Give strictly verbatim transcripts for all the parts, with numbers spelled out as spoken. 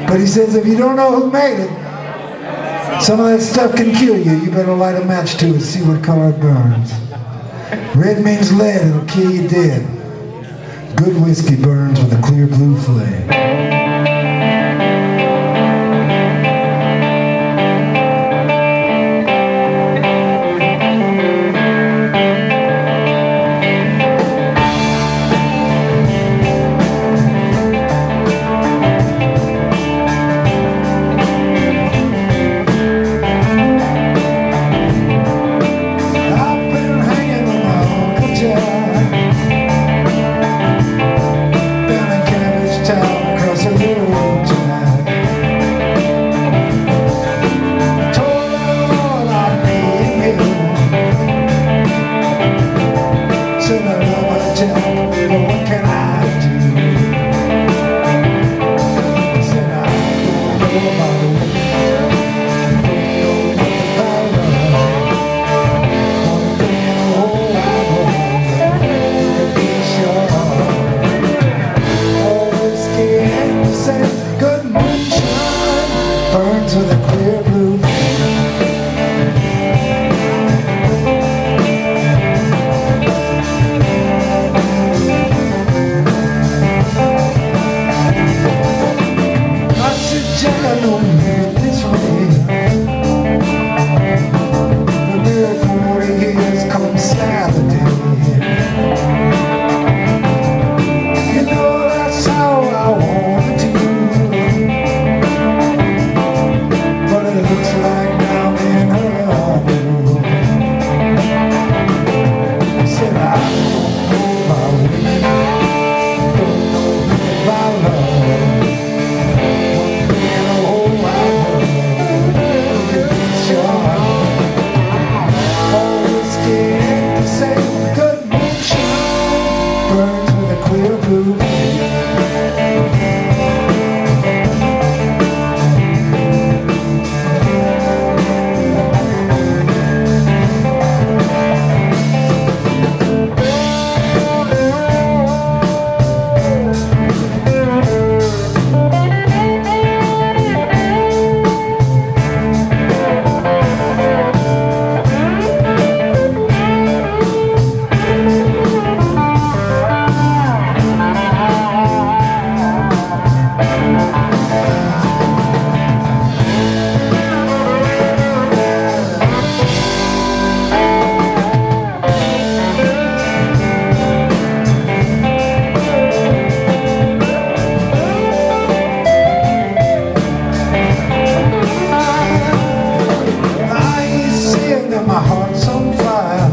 But he says if you don't know who made it, some of that stuff can kill you. You better light a match to it, see what color it burns. Red means lead, it'll kill you dead. Good whiskey burns with a clear blue flame. With a clear blue I said, Jack, I know you heard this way. The lyric from forty years come Saturday. You know that's how I want to. Looks like now in her world. He said, I don't know about women, don't know about love. One thing in the whole wide world, you can sure always scared to say good moonshine burns with a clear blue flame. My heart's on fire,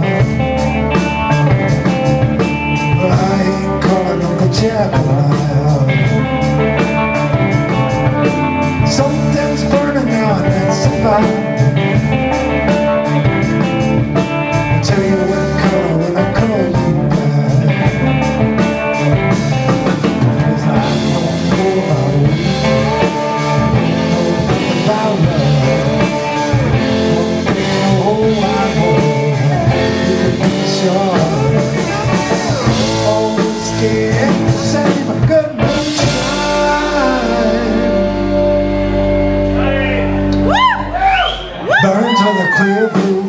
but I ain't calling Uncle Jack a liar. Something's burning now and that's a fire. I'll tell you what color when I call you back. 'Cause I don't know about weed, about love. Always scared to say my good moonshine burns with a clear blue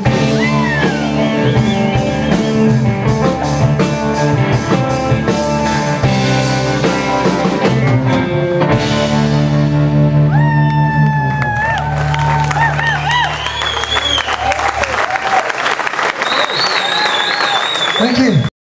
Thank you.